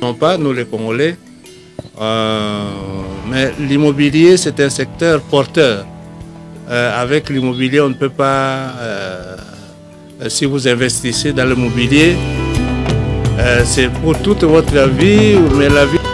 pas, nous les Congolais. Mais l'immobilier, c'est un secteur porteur. Avec l'immobilier, on ne peut pas... si vous investissez dans l'immobilier, c'est pour toute votre vie, mais la vie...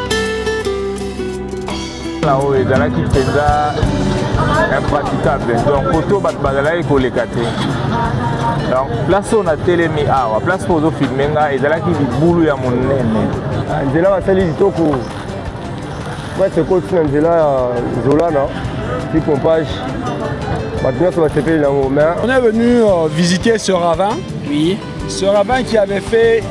Là-haut, il y a qui fait ça impraticable. Donc, auto batbadala et collecate. Donc, place où on a télémi, place où on a filmé, il y a qui dit boulou ya mon nene. Angela va salir du toko. Ouais, c'est quoi tu Angela Zola là, petit pompage. Maintenant, ça va se faire là. On est venu visiter ce ravin. Oui. Ce ravin qui avait fait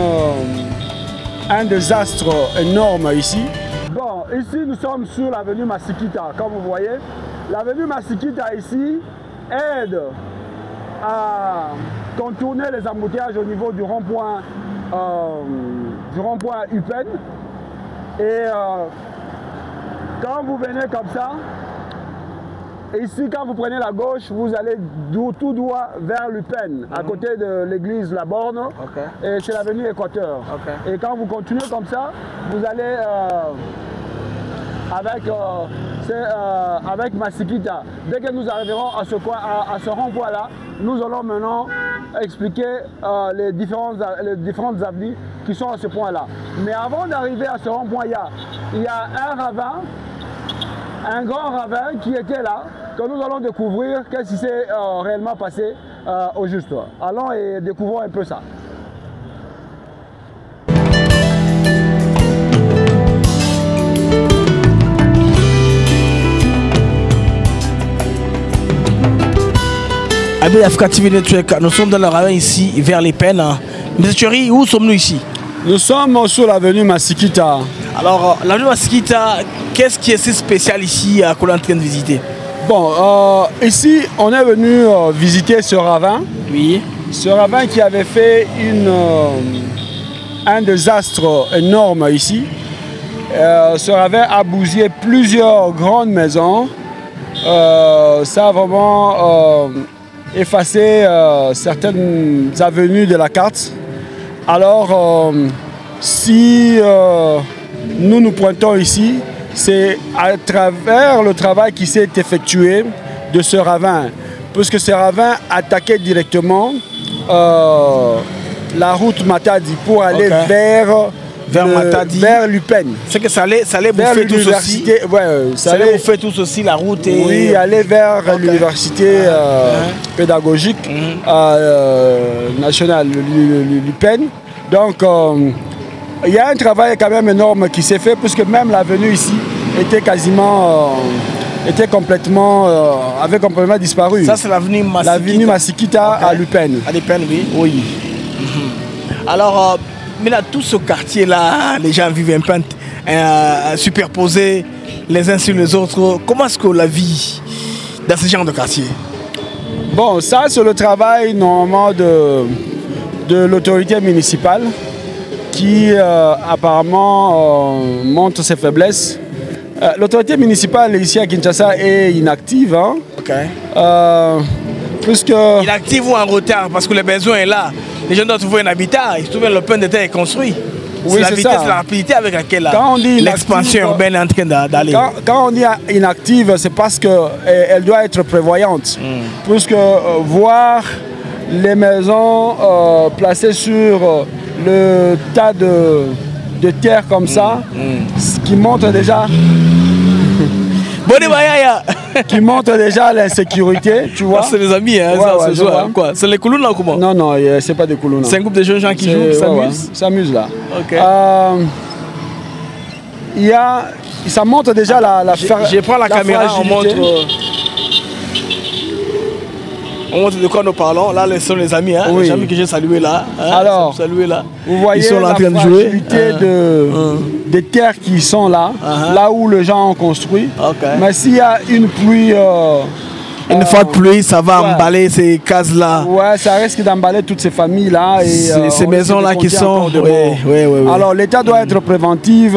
un désastre énorme ici. Bon, ici nous sommes sur l'avenue Masikita, comme vous voyez. L'avenue Masikita ici aide à contourner les embouteillages au niveau du rond-point Upen. Et quand vous venez comme ça, ici quand vous prenez la gauche, vous allez tout droit vers l'Upen, à côté de l'église La Borne. Et c'est l'avenue Équateur. Et quand vous continuez comme ça, vous allez avec Masikita. Dès que nous arriverons à ce rond-point là, nous allons maintenant expliquer les différentes avenues qui sont à ce point là. Mais avant d'arriver à ce rond-point, il y a un ravin, un grand ravin qui était là, que nous allons découvrir qu'est-ce qui s'est réellement passé au juste. Allons et découvrons un peu ça. Abbé Africa TV Network, nous sommes dans le ravin ici, vers les peines. Monsieur Thierry, où sommes-nous ici? Nous sommes sur l'avenue Masikita. Alors, l'avenue Masikita, qu'est-ce qui est si spécial ici à qu'on est en train de visiter? Bon, ici, on est venu visiter ce ravin. Oui. Ce ravin qui avait fait un désastre énorme ici. Ce ravin a bousillé plusieurs grandes maisons. Ça a vraiment effacé certaines avenues de la carte. Alors, si nous pointons ici, c'est à travers le travail qui s'est effectué de ce ravin, puisque ce ravin attaquait directement la route Matadi pour aller vers l'Upen. C'est que ça allait bouffer tout ceci. Ouais, ça allait bouffer tout ceci, la route. Et... Oui, aller vers l'université pédagogique nationale, l'Upen. Donc, il y a un travail quand même énorme qui s'est fait, puisque même l'avenue ici était quasiment... avait complètement disparu. Ça, c'est l'avenue Masikita. L'avenue Masikita à l'Upen. À l'Upen, oui. Oui. Alors, maintenant, tout ce quartier-là, les gens vivent un peu superposés les uns sur les autres. Comment est-ce qu'on la vit dans ce genre de quartier? Bon, ça, c'est le travail normalement de l'autorité municipale qui apparemment montre ses faiblesses. L'autorité municipale ici à Kinshasa est inactive. Hein? Puisque... Inactive ou en retard parce que le besoin est là. Les gens doivent trouver un habitat. Ils se trouvent le plein de terre est construit. Oui, c'est la vitesse, la rapidité avec laquelle l'expansion urbaine est en train d'aller. Quand on dit inactive, c'est parce qu'elle doit être prévoyante. Puisque voir les maisons placées sur le tas de terre comme ça, ce qui montre déjà... qui montre déjà l'insécurité, tu vois. C'est les amis, hein, quoi. C'est les Koulouna là ou comment? Non, c'est pas des Koulouna. C'est un groupe de jeunes gens qui jouent, qui s'amusent. S'amusent là. Ok. Ça montre déjà je prends la caméra, on montre de quoi nous parlons. Là, ce sont les amis, hein, les amis que j'ai salués là. Hein, alors, vous voyez, ils sont là en train de jouer. Des terres qui sont là, là où les gens ont construit. Mais s'il y a une pluie... une fois de pluie, ça va emballer ces cases-là. Ouais, ça risque d'emballer toutes ces familles-là. Ces maisons-là qui sont... Oui. Alors, l'État doit être préventif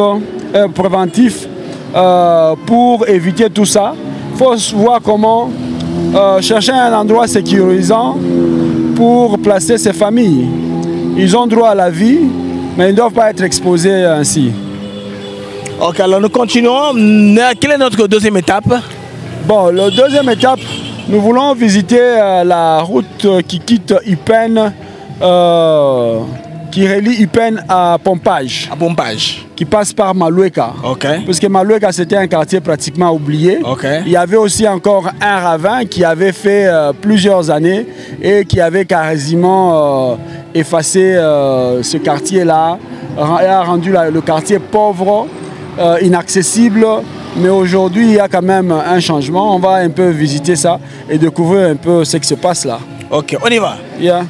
pour éviter tout ça. Il faut voir comment chercher un endroit sécurisant pour placer ces familles. Ils ont droit à la vie, mais ils ne doivent pas être exposés ainsi. Ok, alors nous continuons. Quelle est notre deuxième étape? Bon, la deuxième étape, nous voulons visiter la route qui quitte Upen, qui relie Upen à Pompage. À Pompage. Qui passe par Maloueka. Ok. Parce que Maloueka, c'était un quartier pratiquement oublié. Ok. Il y avait aussi encore un ravin qui avait fait plusieurs années et qui avait quasiment effacé ce quartier-là, et a rendu le quartier pauvre, inaccessible. Mais aujourd'hui, il y a quand même un changement. On va un peu visiter ça et découvrir un peu ce qui se passe là. Ok, on y va. Yeah.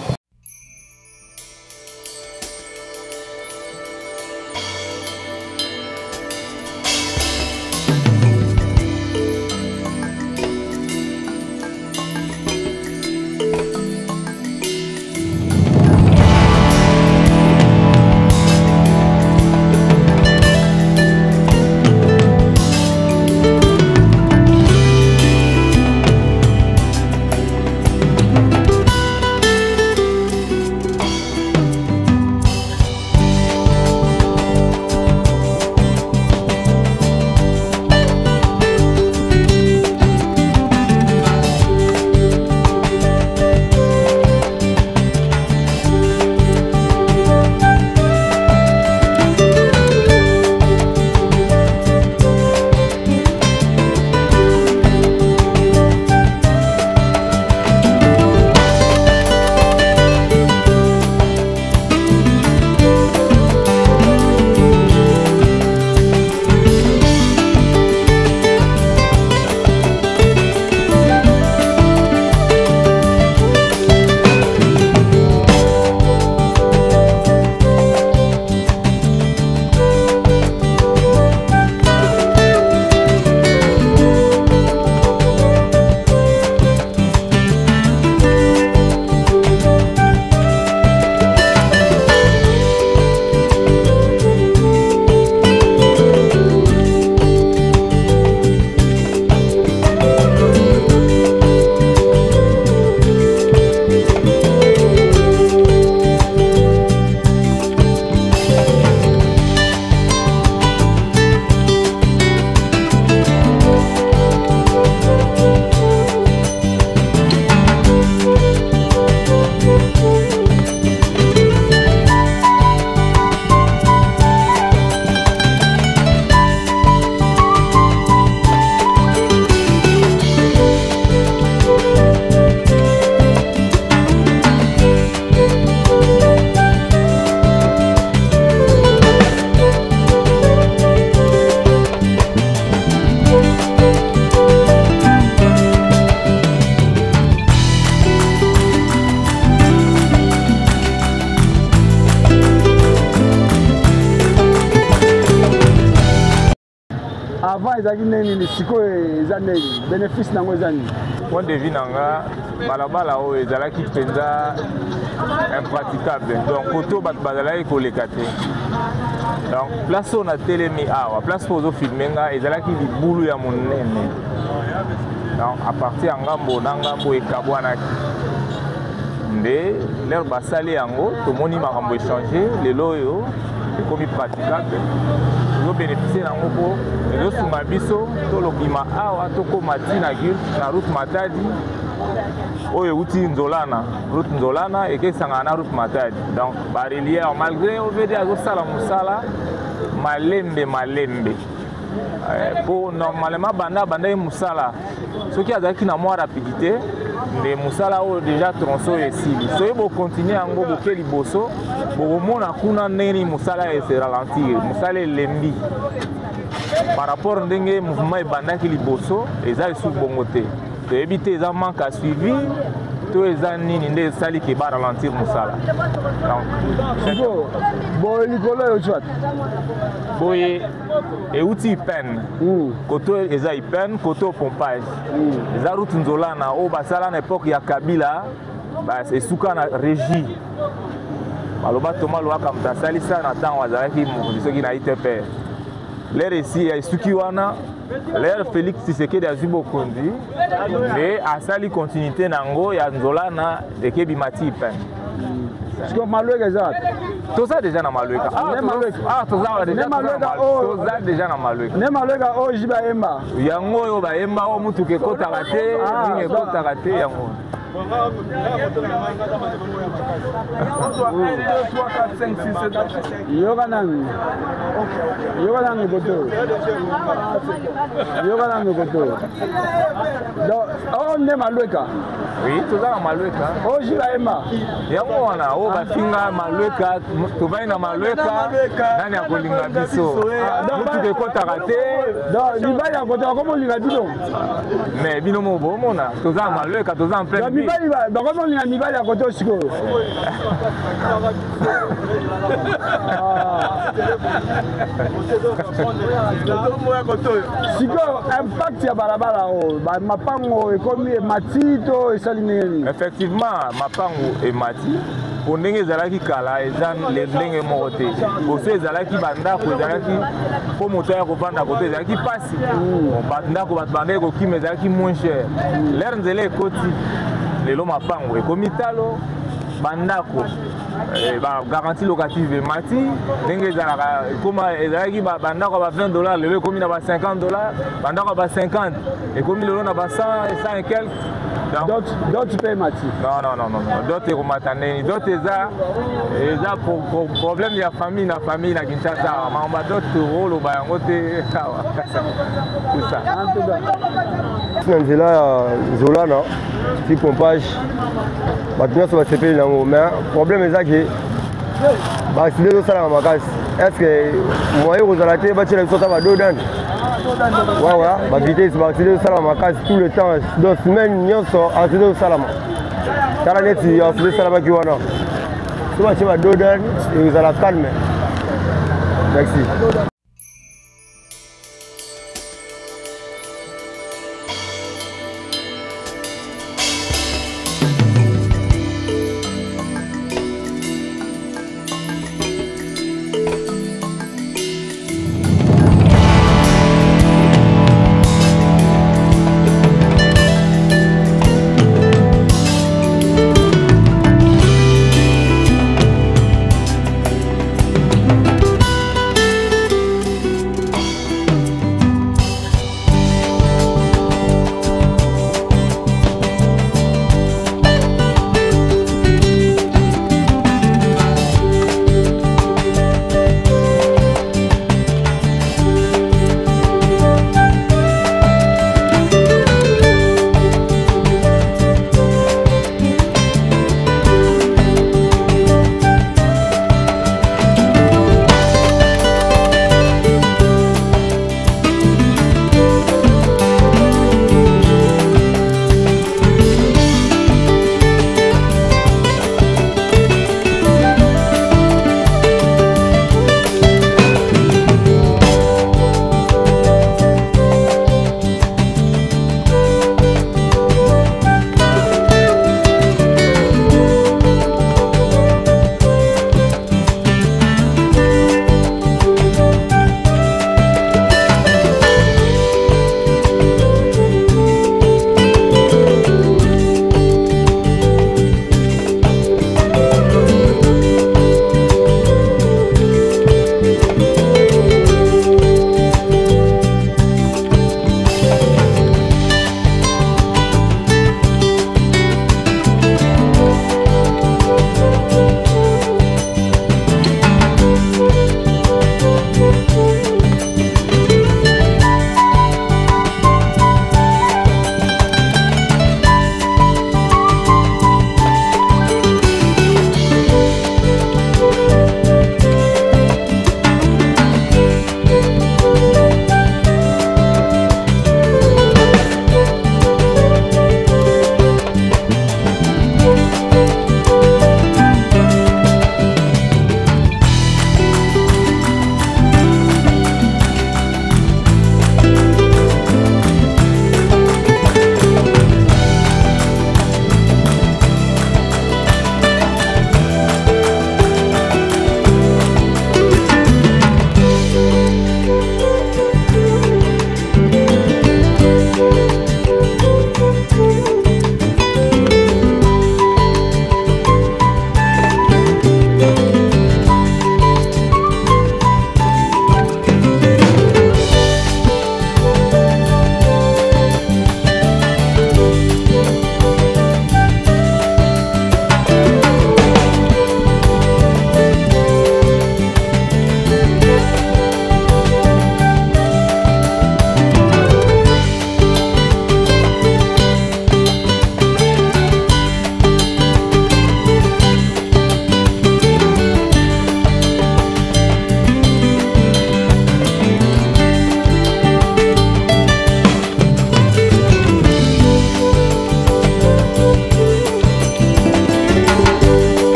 bénéfice nango ezani. Point de vue nanga balabala o ezalaki penza impraticable. Donc koto bat bazalaki koleka te. Donc place on a telemi awa, place pozo filmenga ezalaki libulu ya monene. Donc à partir ngambo na ngambo ekabwanaki. Nde l'air basali yango tomoni makambo échanger lelo yo ekomi praticable. Nous bénéficier d'un gros et nous mabiso to lokima awa to komati na gil na route Matadi oyo uti nzolana route nzolana et que sangana route Matadi donc barrière malgré on veut dire sala musala malembe pour normalement banda musala ce qui a zaki na moi rapidité mais musala o déjà tronçon ici so yebo continuer ngo boke liboso bomona kuna neni musala et se ralentir musala lembi par rapport ndenge mouvement ebandaki liboso eza sous bongote to éviter eza manque à suivi to eza nini nde sali ke ba ralentir musala donc bon likolo yo chat boye euti pen koto eza pen koto pompage eza route nzolana o basala na époque ya Kabila ba esuka na régie maloba toma loaka mtasali sa na temps wazalaki mokozisoki na ITP l'air ici esuki wana l'air Félix Tshisekedi azwi bokonzi mais asali continuité nango ya nzolana ekebimati pen Parce que Maloueka ça. Tout ça déjà dans Maloueka. Ah, tout ça déjà dans Maloueka. Ne Maloueka oh jiba emba. Yango yo ba emba o mutu ke kota raté, ni kota raté yango. 1, 2, 3, 4, 5, 6, 7. Yoganang Goto. Donc, on est Maloueka. Oui, tout ça Maloueka. Oh, j'y vais Emma. Yango wana, oh bafinga Maloueka, tu vas na Maloueka, nani akolinga biso. Mutu ke kota raté. Donc, il va y avoir comment il a dit donc. Mais bino mo bomona, tout ça Maloueka, tout ça en plein. Donc, comment il a mis à côté aussi. Effectivement, Mapango et Mati, pour les Zalaki Kala, les Lengue Moroté, pour ces Zalaki Banda, pour Zalaki, pour moteur au Banda côté, Zalaki passe. Banda, pour Banda, qui me Zalaki moins cher. L'air de les côtés, les lots Mapango et Comitalo, Bandako. Garantie locative de Mati, comme Ezalaki Bandako à $20, le commis à $50, Bandako à 50, et commis le long à 100 et quelques. D'autres tu payes Mati. Non. D'autres ils remontent, d'autres ils ont pour problème de la famille, la Kinshasa, mais d'autres rôles au Bayangote, tout ça. C'est Zola, non? Si pompage, maintenant ça va se payer là-haut. Mais le problème est que accident de ça dans ma case. Est-ce que moi vous allez acheter bâtir les sauts à dos d'un? Ouais, ma vitesse va accident de ça dans ma case tout le temps. 2 semaines, nous sommes accident de ça là. T'as la net, il y a accident de ça là qui va là. Si vous achetez à dos d'un, vous allez calmer. Merci.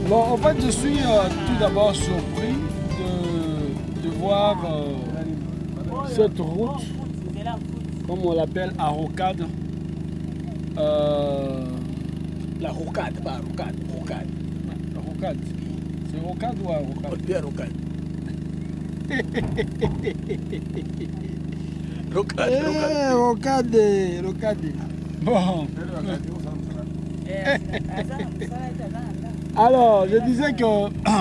Bon, en fait, je suis tout d'abord surpris de voir cette route, comme on l'appelle, à rocade. La rocade, pas rocade, rocade. La rocade. C'est rocade ou à rocade? Bien rocade. Rocade, rocade, rocade. Bon. Alors, je disais que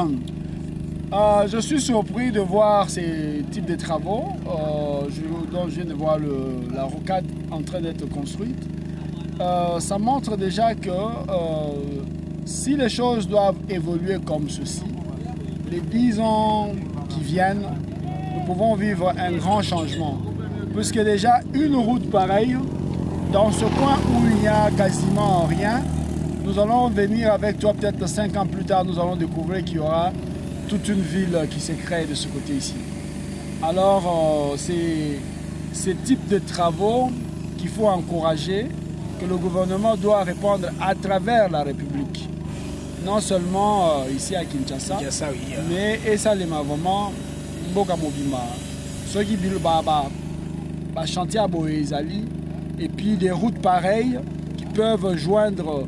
je suis surpris de voir ces types de travaux. Donc, je viens de voir la rocade en train d'être construite. Ça montre déjà que si les choses doivent évoluer comme ceci, les 10 ans qui viennent, nous pouvons vivre un grand changement. Puisque déjà une route pareille, dans ce coin où il n'y a quasiment rien, nous allons venir avec toi peut-être 5 ans plus tard, nous allons découvrir qu'il y aura toute une ville qui s'est créée de ce côté ici. Alors c'est ce type de travaux qu'il faut encourager, que le gouvernement doit répondre à travers la République. Non seulement ici à Kinshasa, mais et ça les vraiment Mboka Mobima. Ceux qui ba chantier à Boezali, et puis des routes pareilles qui peuvent joindre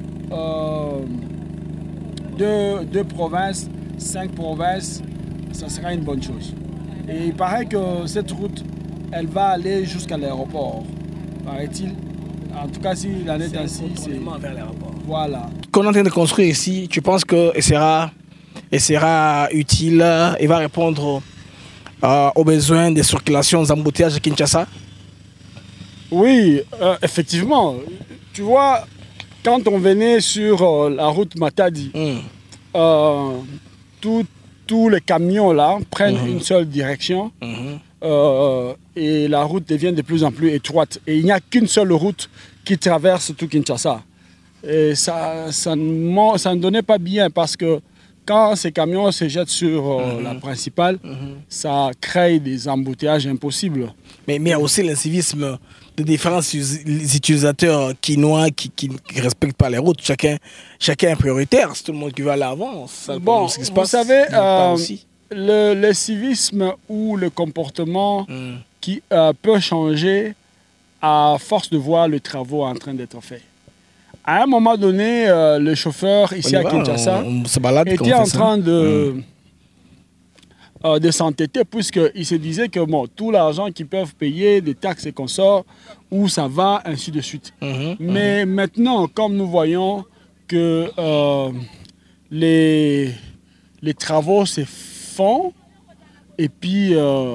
deux provinces, 5 provinces, ça sera une bonne chose. Et il paraît que cette route, elle va aller jusqu'à l'aéroport, paraît-il. En tout cas, si l'année est ainsi, c'est vers l'aéroport. Voilà. Qu'on est en train de construire ici, tu penses que sera utile et va répondre aux besoins de circulation, aux embouteillages de Kinshasa? Oui, effectivement. Tu vois, quand on venait sur la route Matadi, tous les camions là prennent une seule direction et la route devient de plus en plus étroite. Et il n'y a qu'une seule route qui traverse tout Kinshasa. Et ça ne donnait pas bien parce que quand ces camions se jettent sur la principale, ça crée des embouteillages impossibles. Mais il y a aussi l'incivisme de différents utilisateurs quinois qui ne respectent pas les routes. Chacun est prioritaire, c'est tout le monde qui va à l'avant. Bon, vous savez, le civisme ou le comportement qui peut changer à force de voir les travaux en train d'être faits. À un moment donné, le chauffeur ici à Kinshasa était en train de s'entêter puisqu'il se disait que bon, tout l'argent qu'ils peuvent payer, des taxes et consorts, où ça va, ainsi de suite. Mais maintenant, comme nous voyons que les travaux se font, et puis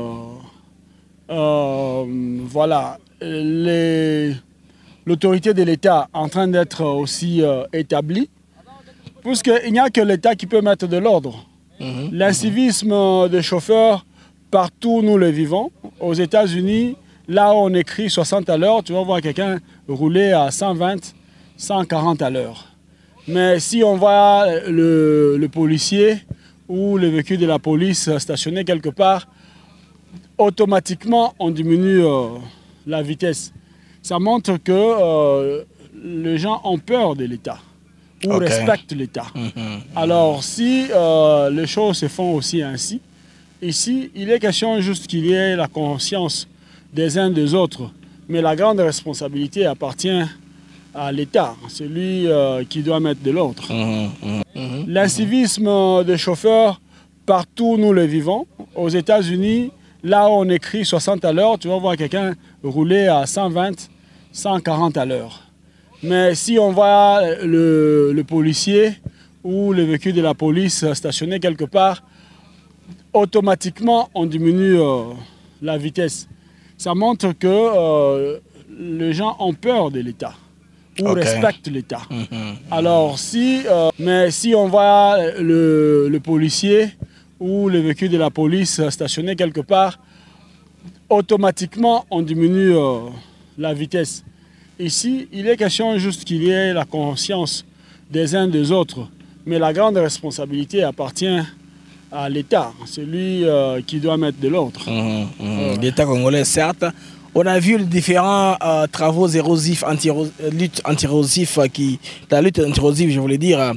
voilà, l'autorité de l'État en train d'être aussi établie, puisqu'il n'y a que l'État qui peut mettre de l'ordre. L'incivisme des chauffeurs, partout nous le vivons. Aux États-Unis, là où on écrit 60 à l'heure, tu vas voir quelqu'un rouler à 120, 140 à l'heure. Mais si on voit le policier ou le véhicule de la police stationné quelque part, automatiquement on diminue la vitesse. Ça montre que les gens ont peur de l'État ou respectent l'État. Alors si les choses se font aussi ainsi, ici il est question juste qu'il y ait la conscience des uns des autres, mais la grande responsabilité appartient à l'État, celui qui doit mettre de l'ordre. L'incivisme des chauffeurs, partout nous le vivons. Aux États-Unis, là où on écrit 60 à l'heure, tu vas voir quelqu'un rouler à 120, 140 à l'heure. Mais si on voit le policier ou le véhicule de la police stationné quelque part, automatiquement on diminue la vitesse. Ça montre que les gens ont peur de l'État ou respectent l'État. Alors mais si on voit le policier ou le véhicule de la police stationné quelque part, automatiquement on diminue la vitesse. Ici, il est question juste qu'il y ait la conscience des uns des autres, mais la grande responsabilité appartient à l'État, celui qui doit mettre de l'ordre. L'État congolais, certes. On a vu les différents travaux érosifs, lutte anti-érosif, la lutte anti-érosive, je voulais dire,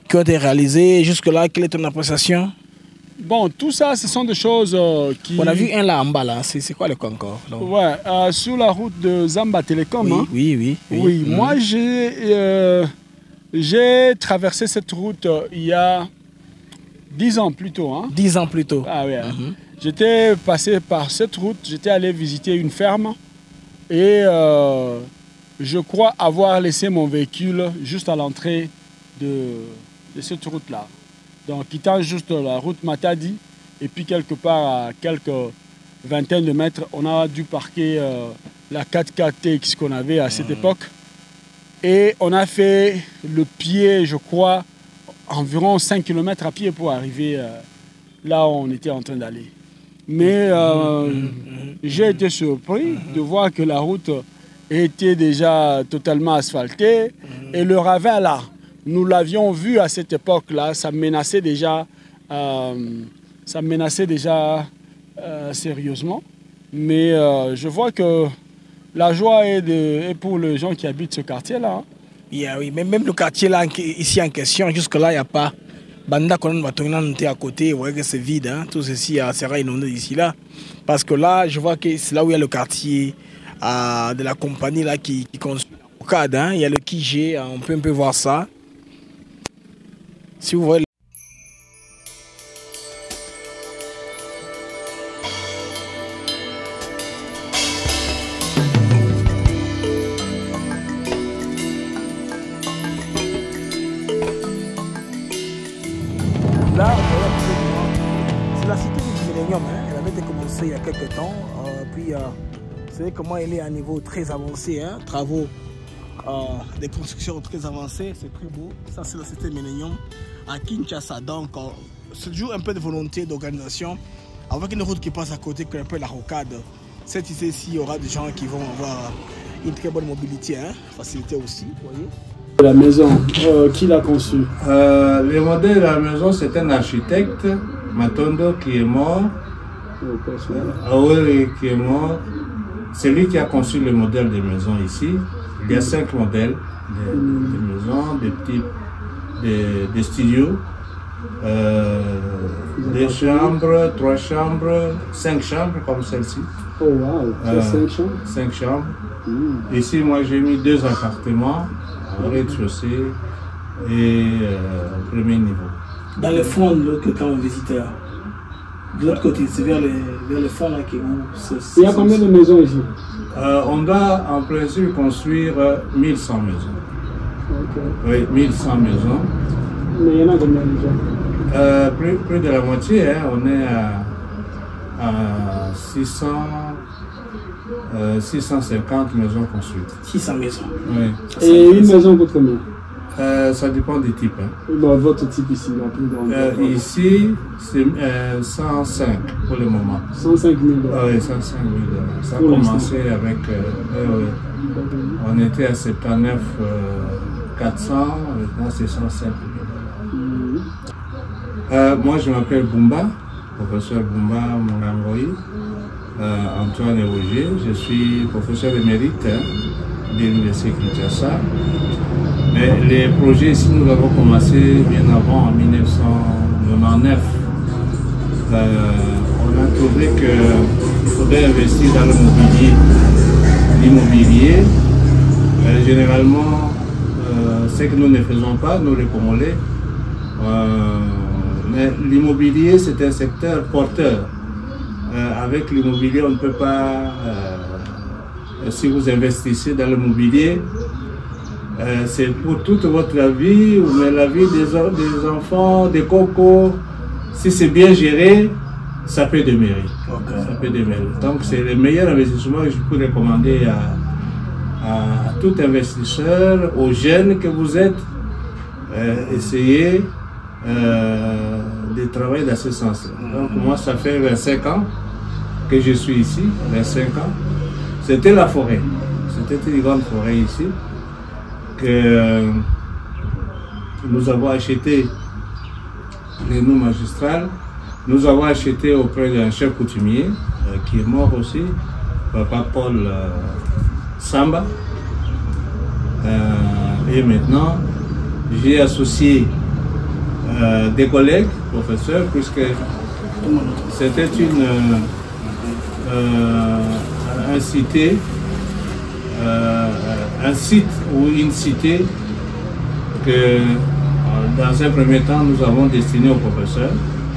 qui ont été réalisés jusque-là. Quelle est ton appréciation? Bon, tout ça, ce sont des choses qui... On a vu un là en bas, là. C'est quoi le cas encore? Ouais, sur la route de Zamba Telecom. Oui, hein? Oui, moi, j'ai traversé cette route il y a 10 ans plus tôt. Hein? 10 ans plus tôt. Ah oui. J'étais passé par cette route, j'étais allé visiter une ferme et je crois avoir laissé mon véhicule juste à l'entrée de cette route-là. Donc, quittant juste la route Matadi et puis quelque part à quelques vingtaines de mètres, on a dû parquer la 4x4 TX qu'on avait à cette époque. Et on a fait le pied, je crois, environ 5 km à pied pour arriver là où on était en train d'aller. Mais j'ai été surpris de voir que la route était déjà totalement asphaltée. Et le ravin là, nous l'avions vu à cette époque-là, ça menaçait déjà sérieusement. Mais je vois que la joie est pour les gens qui habitent ce quartier-là. Hein. Yeah, oui, mais même le quartier là, ici en question, jusque-là, il n'y a pas. Banda qu'on va tourner à côté, vous voyez que c'est vide. Hein. Tout ceci sera inondé d'ici là. Parce que là, je vois que c'est là où il y a le quartier de la compagnie là, qui construit la rocade. Hein. Il y a le Kijé, on peut un peu voir ça. Si vous voyez. Là, c'est la cité du Millennium. Hein. Elle avait été commencée il y a quelques temps. Puis, vous savez comment elle est à un niveau très avancé. Hein. Travaux, des constructions très avancées. C'est très beau. Ça, c'est la cité Millennium à Kinshasa. Donc, c'est toujours un peu de volonté d'organisation. Avec une route qui passe à côté, qui est un peu la rocade. Cette ici, il y aura des gens qui vont avoir une très bonne mobilité. Hein. Facilité aussi, vous voyez. La maison, qui l'a conçue? Le modèle de la maison, c'est un architecte, Matondo, qui est mort. Oui, qui est mort. C'est lui qui a conçu le modèle des maisons ici. Il y a 5 modèles de maisons, des petits, des studios, des chambres, 3 chambres, 5 chambres comme celle-ci. Oh wow, 5 chambres? 5 chambres. Ici, moi, j'ai mis 2 appartements. Rez-de-chaussée et premier niveau. Dans le fond, de l'autre côté, on visiteur. De l'autre côté, c'est vers le fond là qui est où? Il y a combien de maisons ici? On doit en principe construire 1100 maisons. Okay. Oui, 1100 maisons. Mais il y en a combien déjà? Plus de la moitié, hein. On est à 650 maisons construites. 600 maisons. Oui. Et une maison coûte combien? Ça dépend du type. Hein. Bon, votre type ici, la plus grande. Ici, c'est 105 pour le moment. 105 000 $. Oui, 105 000 $. Ça a commencé avec... on était à 79 400, maintenant c'est 105 000 $. Moi, je m'appelle Bumba, professeur Bumba Mongangoï. Antoine Roger, je suis professeur émérite de l'Université Kinshasa. Mais les projets ici, nous avons commencé bien avant, en 1999. On a trouvé qu'il faudrait investir dans l'immobilier. Généralement, ce que nous ne faisons pas, nous les Congolais. Mais l'immobilier, c'est un secteur porteur. Avec l'immobilier, on ne peut pas, si vous investissez dans l'immobilier, c'est pour toute votre vie, mais la vie des enfants, des cocos, si c'est bien géré, ça peut demeurer. Okay. Ça peut demeurer. Donc c'est le meilleur investissement que je peux recommander à tout investisseur, aux jeunes que vous êtes, essayez de travailler dans ce sens-là. Donc moi, ça fait 25 ans que je suis ici, 25 ans. C'était la forêt, c'était une grande forêt ici, que nous avons acheté les noms magistrales. Nous avons acheté auprès d'un chef coutumier qui est mort aussi, Papa Paul Samba. Et maintenant, j'ai associé des collègues, professeurs, puisque c'était un site ou une cité que dans un premier temps nous avons destiné aux professeurs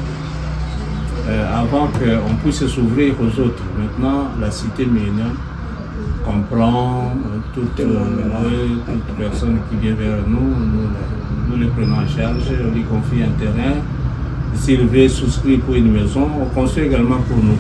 avant qu'on puisse s'ouvrir aux autres. Maintenant, la cité Millennium comprend toute personne qui vient vers nous, nous les prenons en charge, on lui confie un terrain. S'il veut souscrire pour une maison, on construit également pour nous,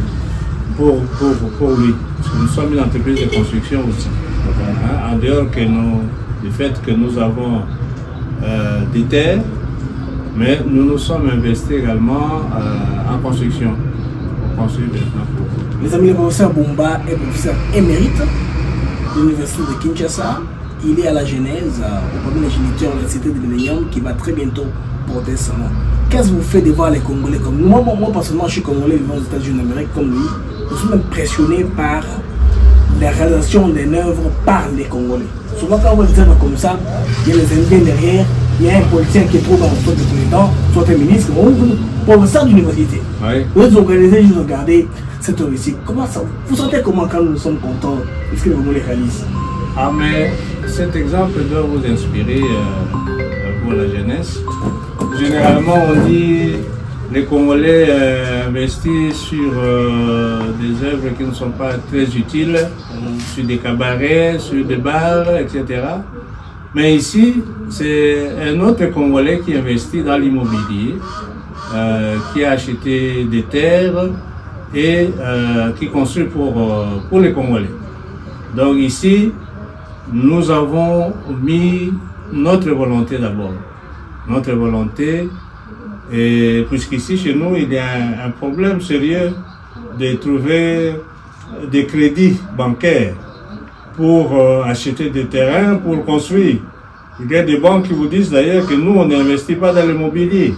pour lui. Parce que nous sommes une entreprise de construction aussi. En dehors du fait que nous avons des terres, mais nous nous sommes investis également en construction. On construit maintenant pour vous. Les amis, le professeur Bumba est professeur émérite de l'Université de Kinshasa. Il est à la genèse, au premier géniteur de la cité de Millennium qui va très bientôt porter son nom. Qu'est-ce que vous faites de voir les Congolais comme nous? Moi, personnellement, je suis Congolais vivant aux États-Unis d'Amérique comme lui. Je suis impressionné par les réalisations d'une œuvre par les Congolais. Souvent, quand on voit des œuvres comme ça, il y a les Indiens derrière, il y a un politicien qui est trop dans soit le président, soit un ministre, professeur d'université. Oui. Vous organisez, juste regarder cette œuvre ici. Comment ça? Vous sentez comment quand nous sommes contents de ce que les Congolais réalisent? Ah, mais cet exemple doit vous inspirer pour la jeunesse. Généralement, on dit les Congolais investissent sur des œuvres qui ne sont pas très utiles, sur des cabarets, sur des bars, etc. Mais ici, c'est un autre Congolais qui investit dans l'immobilier, qui a acheté des terres et qui construit pour les Congolais. Donc ici, nous avons mis notre volonté d'abord. Notre volonté, et puisqu'ici chez nous, il y a un problème sérieux de trouver des crédits bancaires pour acheter des terrains, pour construire. Il y a des banques qui vous disent d'ailleurs que nous, on n'investit pas dans l'immobilier.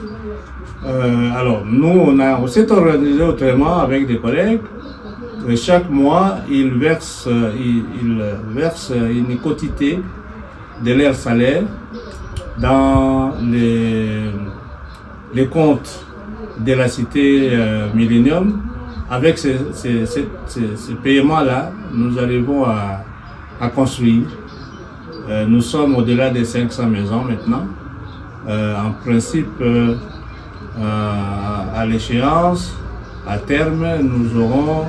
Alors, nous, on s'est organisé autrement avec des collègues. Et chaque mois, ils versent une quotité de leur salaire dans les comptes de la cité Millennium. Avec ces paiements-là, nous arrivons à construire. Nous sommes au-delà des 500 maisons maintenant. En principe, à l'échéance, à terme, nous aurons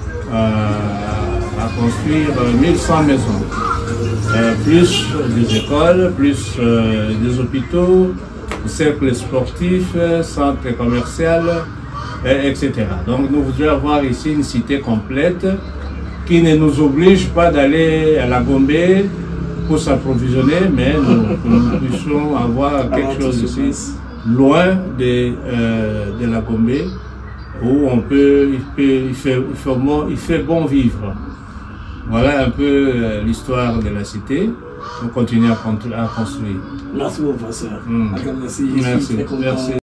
à construire 1100 maisons. Plus des écoles, plus des hôpitaux, cercles sportifs, centres commerciaux, etc. Donc nous voudrions avoir ici une cité complète qui ne nous oblige pas d'aller à la Gombe pour s'approvisionner, mais nous puissions avoir quelque chose ici loin de la Gombe où il fait bon vivre. Voilà un peu l'histoire de la cité. On continue à construire. Merci, professeur. Merci. Merci.